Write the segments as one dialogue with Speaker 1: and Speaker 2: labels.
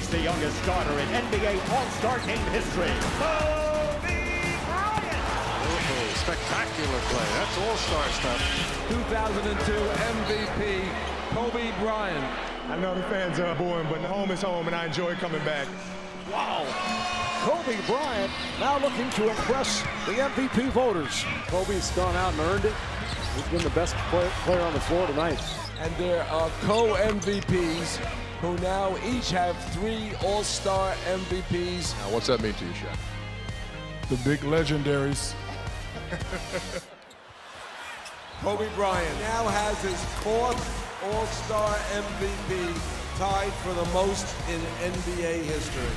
Speaker 1: It's the youngest starter in NBA All-Star Game history, Kobe Bryant.
Speaker 2: Oh, spectacular play. That's All-Star stuff.
Speaker 3: 2002 MVP, Kobe Bryant.
Speaker 4: I know the fans are booing, but home is home, and I enjoy coming back.
Speaker 5: Wow. Kobe Bryant now looking to impress the MVP voters.
Speaker 6: Kobe's gone out and earned it. He's been the best player on the floor tonight.
Speaker 3: And there are co-MVPs who now each have 3 All-Star MVPs.
Speaker 7: Now, what's that mean to you, Shaq?
Speaker 4: The big legendaries.
Speaker 3: Kobe Bryant now has his 4th All-Star MVP, tied for the most in NBA history.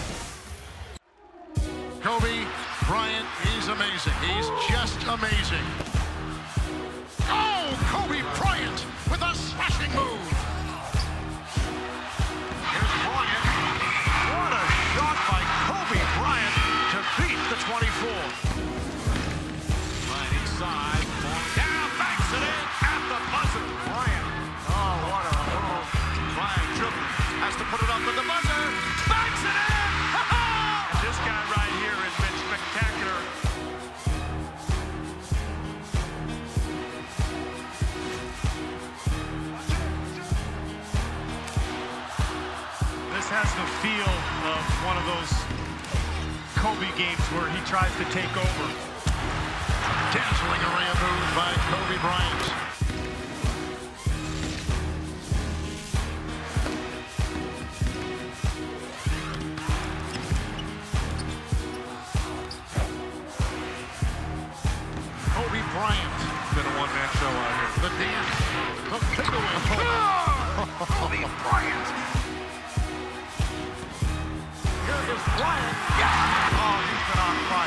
Speaker 8: Kobe Bryant is amazing. He's just amazing. Oh, Kobe Bryant with a smashing move. Here's Bryant. What a shot by Kobe Bryant to beat the 24. Right inside. Down, backs it in at the buzzer. Bryant. Oh, what a move. Bryant has to put it up with the buzzer. Backs it in. This guy right here has been spectacular.
Speaker 9: This has the feel of one of those Kobe games where he tries to take over.
Speaker 8: Dazzling array of moves by Kobe Bryant. Kobe Bryant.
Speaker 9: Been a one-man show out here.
Speaker 8: The dance. The takeaway. Kobe Bryant. Here is Bryant. Yeah.
Speaker 9: Oh, he's been on fire.